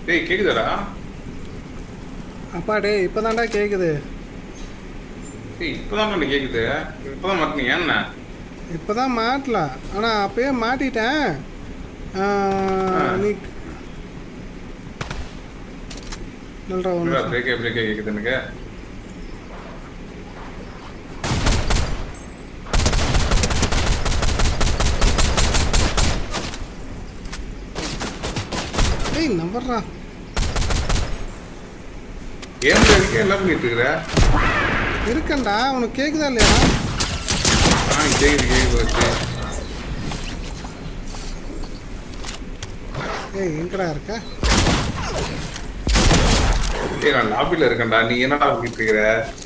டேய் கேக்குதாடா? அப்பா டேய் இப்பதான்டா கேக்குது. டேய் இப்பதான் கேக்குது. இப்பதான் மாட்டினீங்க என்ன? இப்பதான் மாட்டல. ஆனா அப்பயே மாட்டிட்டேன். நீ நல்லடா ஒண்ணு. பிரேக்கே கேக்குது எனக்கு. டேய் நம்பர்றா. ஏன் பிரேக்கே எல்லாம் பண்ணிட்டு இருக்கற? இருக்கேன்டா. உனக்கு கேக்குதா இல்லையா? கேக்குது. ஏய் எங்கடா இருக்க? ஏய் நான் லாபில இருக்கேன்டா. நீ என்னடா பண்ணிட்டு இருக்கற?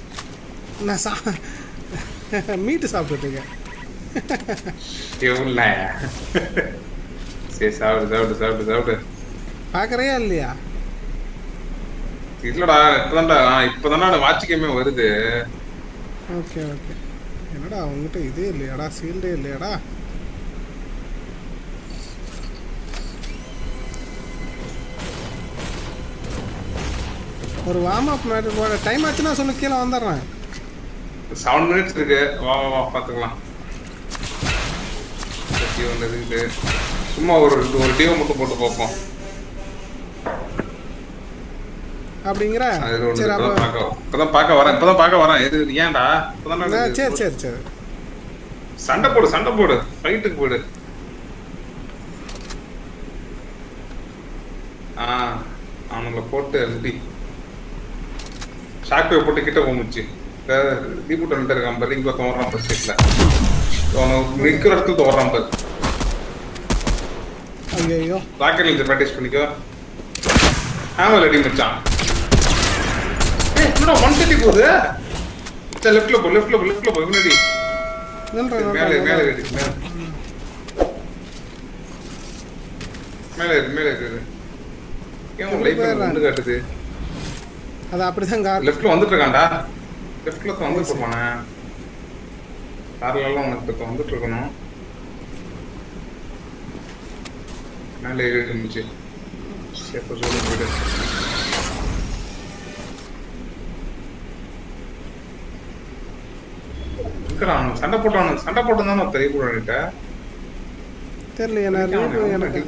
நான் மீட் சாப்பிட்டுட்டு இருக்கேன். எவ்வளோ சரி சாப்பிடு. பாக்குறியா இல்லையா? இல்லடா இப்பதான்டா வாட்ச் கேமே வருது. ஓகே என்னடா அவங்ககிட்ட இதே இல்லையாடா? சீல்டே இல்லையாடா? ஒரு வார்ம் அப் மேட்ச் போட டைம் ஆச்சுன்னா சொல்லு, கீழே வந்துடுறேன். 7 minutes இருக்கு. வா பார்த்துக்கலாம். சும்மா ஒரு டியோ மட்டும் போட்டு பார்ப்போம். அப்படிங்கிற சரி இப்பதான் பார்க்க வரேன். எது ஏன்டா சரி சண்டை போடு ஃபைட்டுக்கு போடு. அவனுங்களை போட்டு முடி ஷாக் வே போட்டு கிட்ட போமுச்சு. தீபுட்ட இருக்கான் பாரு. இங்க தோறான் பஸ் சீட்ல நிக்கிற இடத்துல தோறான் பாரு. ஐயோ ராக்கெட்ல இருந்து பிராக்டிஸ் பண்ணிக்கோ. ஆமா ரெடி மச்சான். என்னடா 130 போகுது. சரி லெஃப்ட்ல போ முன்னாடி. மேல இருக்கு. ஏன் உன் லைஃப் வந்து காட்டுது? அது அப்படிதான் லெஃப்ட்ல வந்துட்டு இருக்கான்டா. லெஃப்ட்ல வந்துட்டு இருப்பானே. கார்ல எல்லாம் உனக்கு வந்துட்டு இருக்கணும். மேல ஏறிட்டு இருந்துச்சு. சேஃபா சொல்ல போயிடு. சண்டை போட்டான் தெரிய போட தெரியல. எனக்கு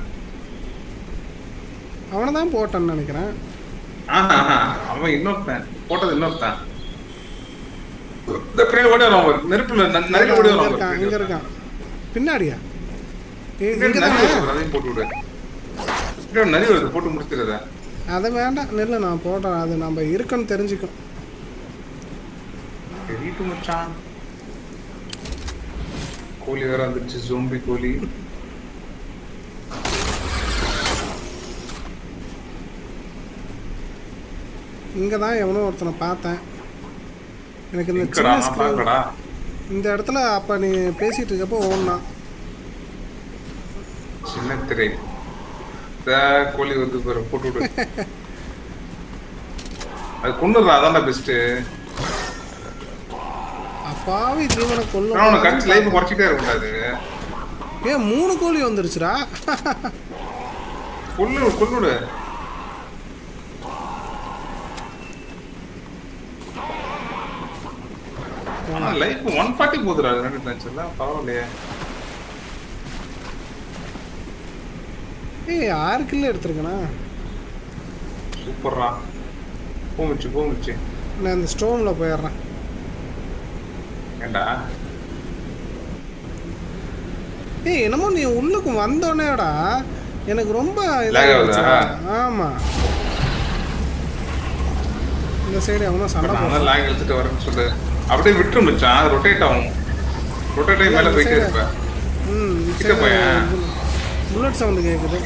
அவனை தான் போட்டான்னு நினைக்கிறேன். அவன் இன்னொருத்தன் போட்டது இன்னொருத்தன். நெருப்புல நிறைய ஓடி வரான். இங்க இருக்கான் பின்னாடியா? அதையும் போட்டு விடு. நிறைய வருது போட்டு முடிச்சுக்கிறத. அதை வேண்டாம் நெல்லு நான் போடுறேன். அது நம்ம இருக்குன்னு தெரிஞ்சுக்கும். தெரியிட்டு மச்சான். கோழி வேற வந்துருச்சு. ஜோம்பி கோழி. இங்கதான் எவனோ ஒருத்தனை பார்த்தேன். எனக்கு இந்த இடத்துல அப்ப நீ பேசிட்டு இருக்கப்போ ஓடனா சின்ன திரை கோழி வந்து போட்டு விடு. அது கொண்டுடுறா. அதான்டா பெஸ்ட். அப்பாவி ஜீவனை கொல்லும். அவனை கடிச்சு லைஃப் குறைச்சிட்டே இருக்கக்கூடாது. ஏன் 3 கோழி வந்துருச்சுடா? கொல்லுடு. லைஃப் 140 போகுதுடா. ரெண்டு மேட்ச்ல பரவாயில்லையே. ஏய் 6 கில் எடுத்துருக்கனா? சூப்பர்ரா. போமுச்சு. நான் இந்த ஸ்டோன்ல போயிடுறேன். ஏண்டா? ஏய் என்னமோ நீ உள்ளுக்கு வந்தோனேடா எனக்கு ரொம்ப ஆமா. இந்த சைடு அவனும் சண்டை போடுறான். லாங் எடுத்துட்டு வரேன்னு சொல்லு. அப்படியே விட்டு மச்சான். ரொட்டேட் ஆகும். ரொட்டேட் ஆகி மேலே போயிட்டே இருப்பேன். கிட்ட போயேன். புல்லட் சவுண்ட் கேட்குது.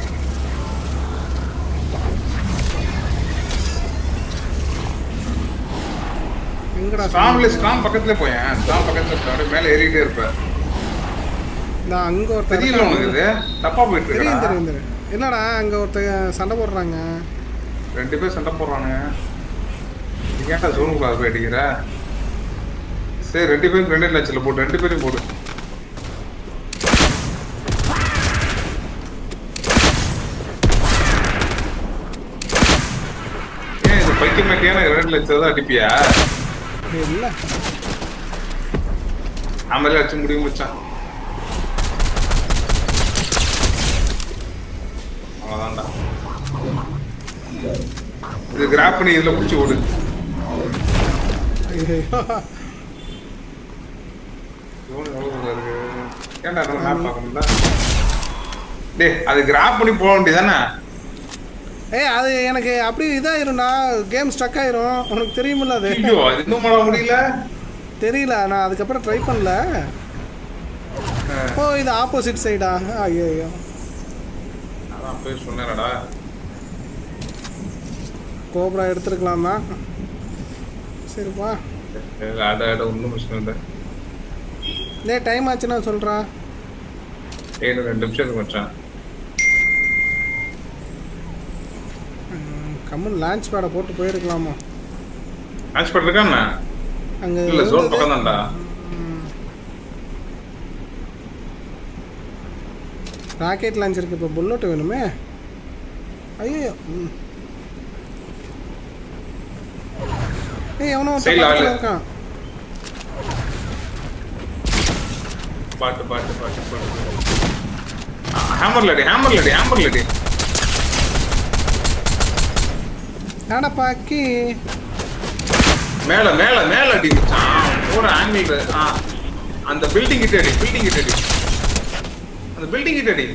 எங்கடா? ஸ்ட்ராங் பக்கத்துல போயேன். ஸ்ட்ராங் பக்கத்துல அப்படியே மேலே ஏறிட்டே இருப்பேன். நான் அங்க ஒருத்தர் தெரியல உனக்கு. இது தப்பா போயிட்டு இருக்கு. தெரியும். என்னடா அங்க ஒருத்தர் சண்டை போடுறாங்க. 2 பேர் சண்டை போடுறானுங்க. நீ ஏன்டா ஜோனுக்குள்ள போய் அடிக்கிற? சரி 2 பேரும் கிரேனேட் லான்ச்சர்ல போடு. 2 பேரையும் போடு. பைத்தியம் மாட்டியான 2 லட்சம் தான் அடிப்பியா? இல்ல ஆமல அடிச்சு முடியும் மச்சான். அவ்வளவுதான்டா. இது கிராப் பண்ணி இதுல புடிச்சு ஓடு. ஏன்டா மேப் பார்க்க முடியல? டேய் அது கிராப் பண்ணி போக வேண்டியதானே? அது எனக்கு அப்படி இதாயிரும்டா, கேம் ஸ்டக் ஆயிரும். உனக்கு தெரியுமில்ல அது? ஐயோ அது இன்னும் பண்ண முடியல. தெரியல, நான் அதுக்கப்புறம் ட்ரை பண்ணல. ஓ இது ஆப்போசிட் சைடா? ஐயோ அதான் போய் சொன்னேன்டா. கோப்ரா எடுத்துருக்கலாம் தான். சரிப்பா ஆட ஒன்றும் பிரச்சனை இல்லை. டைம் ஆச்சுன்னா சொல்கிறா. 2 நிமிஷத்துக்கு மச்சான். கம்மன் லான்ச் பேடை போட்டு போயிருக்கலாமா? Launch bad இருக்காண்ணா? அங்கே இல்லை ஜோன் பக்கம் தான்டா. ராக்கெட் லான்ச் இருக்கு. இப்போ புல்லட் வேணுமே. ஐயோ எவனோ இருக்கான். பாட்டு பாட்டு பாட்டு பாட்டு. ஹேமர் லடி ஹேமர் லடி ஹேமர் லடி. ஆனா பாக்கி மேல மேல மேல அடி மச்சான். ஒரு ஆங்கிள் அந்த பில்டிங் கிட்ட அடி. பில்டிங் கிட்ட அடி. அந்த பில்டிங் கிட்ட அடி.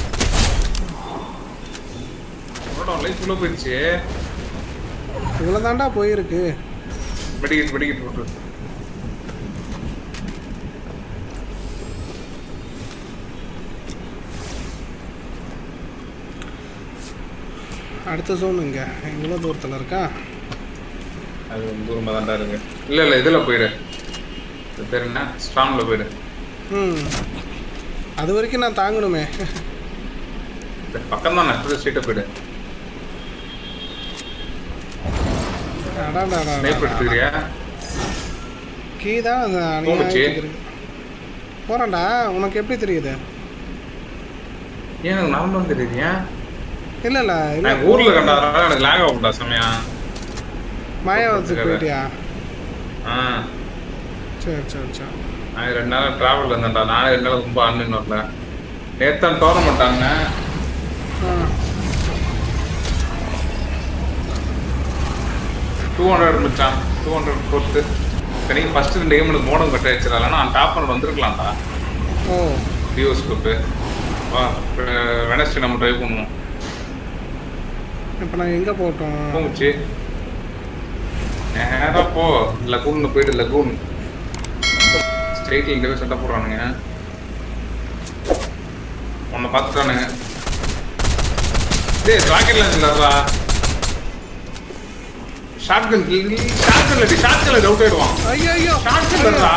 ஓட லைஃப் உள்ள போயிடுச்சு. இவ்வளோ தாண்டா போயிருக்கு. மெடிக்கெட் மெடிக்கெட் போட்டு. அடுத்த ஜோன் இங்க இவ்வளோ தூரத்தில் இருக்கா? அது தூரமாக தான்டா இருக்கு. இல்லை இல்லை இதில் போயிடு. இது பேர் என்ன? ஸ்ட்ராங்கில் போயிடு. அது வரைக்கும் நான் தாங்கணுமே. பக்கம் தான் நெக்ஸ்ட் ஸ்ட்ரீட்டை போயிடு. எடுத்துக்கிறியா? கீ தான் போறேன்டா. உனக்கு எப்படி தெரியுது? ஏன் நார்மலாக தெரியுதியா? இல்லை இல்லை இல்லை ஊரில் கண்டாதான் எனக்கு லேக் ஆகும்டா சமயா. மாயாவரத்துக்கு போயிட்டியா? சரி சரி சரி. நான் 2 நாள் ட்ராவலில் இருந்தேன்டா. நானே 2 நாள் ரொம்ப ஆன்லைன் வரல. நேற்று டோர்னமெண்ட் ஆனேன். 200 மச்சான். 200 போட்டு எனக்கு ஃபர்ஸ்ட் 2 கேம் எனக்கு மோடம் கட்ட வச்சிடலாம். நான் டாப் பண்ண வந்திருக்கலாம்டா. டியோஸ்கோப்பு வா வெனஸ்டே நம்ம ட்ரை பண்ணுவோம். இப்போ நான் எங்கே போட்டோம்? போச்சு நேராக போ. லகூன்னு போயிட்டு லகூன் ஸ்ட்ரெயிட்டில் இங்கே சட்டை போடுறானுங்க. உன்னை பார்த்துட்டானுங்க. டேய் ராக்கெட் லான்ச் இல்லைடா. ஷாட்கன் ஷாட்கன் லடி ஷாட்கன்ல டவுட் ஆயிடுவான். ஐயோ ஐயோ ஷாட்கன் இல்லடா.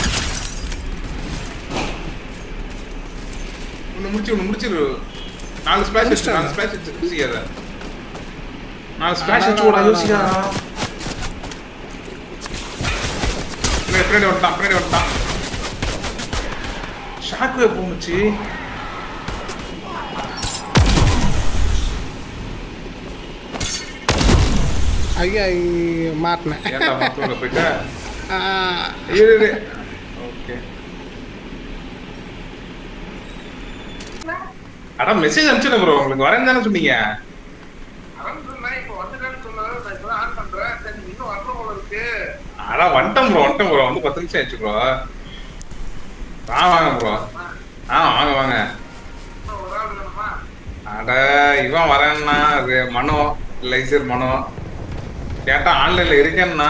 ஒன்னு முடிச்சிரு. 4 ஸ்பிளாஷ் யோசிக்காத. 4 ஸ்பிளாஷ் வச்சு யோசிக்காதா. பின்னாடி வந்துட்டான். ஷாக்கு போச்சு. ஐயா மாட்டினேன். போயிட்டா ஓகே. அட மெசேஜ் அனுப்பிச்சேன் ப்ரோ. உங்களுக்கு வரேன்னு தானே சொன்னீங்க? அட வந்துட்டேன் ப்ரோ. வந்து 10 நிமிஷம் ஆயிடுச்சு ப்ரோ. வாங்க ப்ரோ. வாங்க. அட இவன் வரேன்னா அது மனோ லைசர் மனோ கேட்டா ஆன்லைன்ல இருக்கேன்னா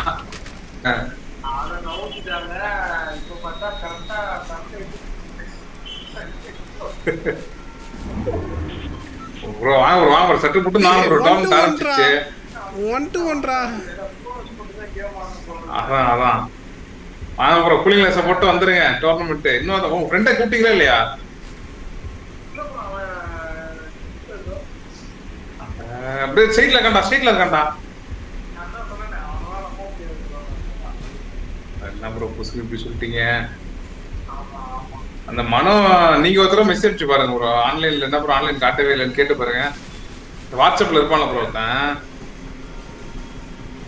ப்ரோ வாங்க ப்ரோ சட்டு போட்டு நான் ப்ரோ டவுன் ஆரம்பிச்சிச்சு. 1-1 அதான் வாங்க ப்ரோ. கூலிங் கிளாஸை போட்டு வந்துருங்க டோர்னமெண்ட். இன்னும் உங்க ஃப்ரெண்டை கூப்பிட்டீங்களா இல்லையா? அப்படியே ஸ்ட்ரெயிட்ல இருக்கான்டா. என்ன ப்ரோ புதுசு இப்படி சொல்லிட்டீங்க? அந்த மனோ நீங்க ஒருத்தர மெசேஜ் அனுப்பிச்சு பாருங்க ப்ரோ. ஆன்லைன்ல என்ன ப்ரோ ஆன்லைன் காட்டவே இல்லைன்னு கேட்டு பாருங்க. வாட்ஸ்அப்ல இருப்பான்ல ப்ரோ ஒருத்தன்.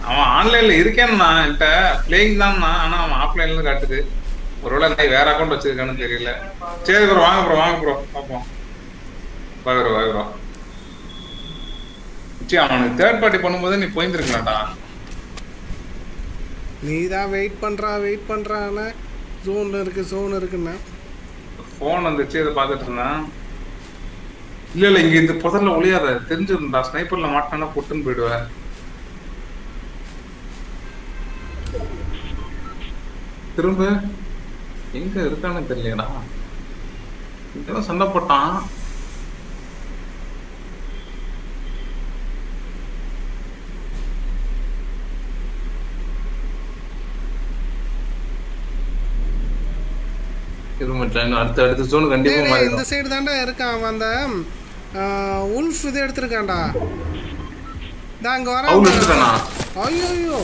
அவன் ஆன்லைன்ல இருக்கேன்னா என்கிட்ட பிளேயிங் தான், ஆனா அவன் ஆஃப்லைன்ல இருந்து காட்டுது. ஒருவேளை நான் வேற அக்கௌண்ட் வச்சிருக்கான்னு தெரியல. சரி ப்ரோ வாங்க ப்ரோ பார்ப்போம். வாங்க அவனுக்கு தேர்ட் பார்ட்டி பண்ணும்போது நீ போயிருந்துருக்கலாம்டா. நீ தான் வெயிட் பண்றான்னு ஜோன் இருக்குன்னா போன் வந்துச்சு, இதை பார்த்துட்டு இருந்தேன். இல்ல இங்க இந்த புதர்ல ஒளியாத தெரிஞ்சிருந்தா ஸ்னைப்பர்ல மாட்டானா பொட்டுன்னு போயிடுவேன். திரும்ப எங்க இருக்கான்னு தெரியலடா. இங்கதான் சண்டை போட்டான். அடுத்த ஜோன் கண்டிப்பா இந்த சைடு தாண்டா இருக்கான் அவன். அந்த உல்ஃப் இது எடுத்திருக்கான்டா. நான் அங்க வரேன். ஐயோ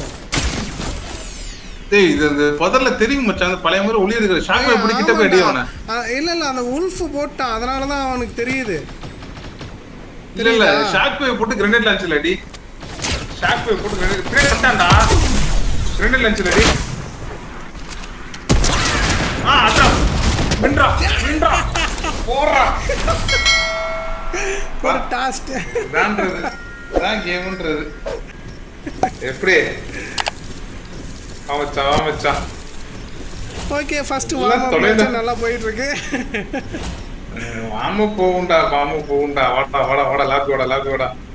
டேய் இது இந்த பதர்ல தெரியும் மச்சான். அந்த பழைய மாதிரி ஒளி எடுக்கிற ஷாக் எப்படி கிட்ட போய் அடி அவன. இல்ல அந்த உல்ஃப் போட்டான், அதனால தான் அவனுக்கு தெரியுது. இல்ல ஷாக் வேவ் போட்டு கிரனேட் லான்ச்சர் அடி. ஷாக் வேவ் போட்டு கிரனேட் பண்ணிட்டான்டா. கிரனேட் லான்ச்சர் அடி. அதான் விண்ட்ரா போறா. ஒரு டாஸ்க் தான்றது தான் கேம்ன்றது. எப்படி மச்சான். ஓகே ஃபர்ஸ்ட் வார்ம் நல்லா போயிட்டு இருக்கு. வார்ம் போகுண்டா. வாடா லாக் வாடா.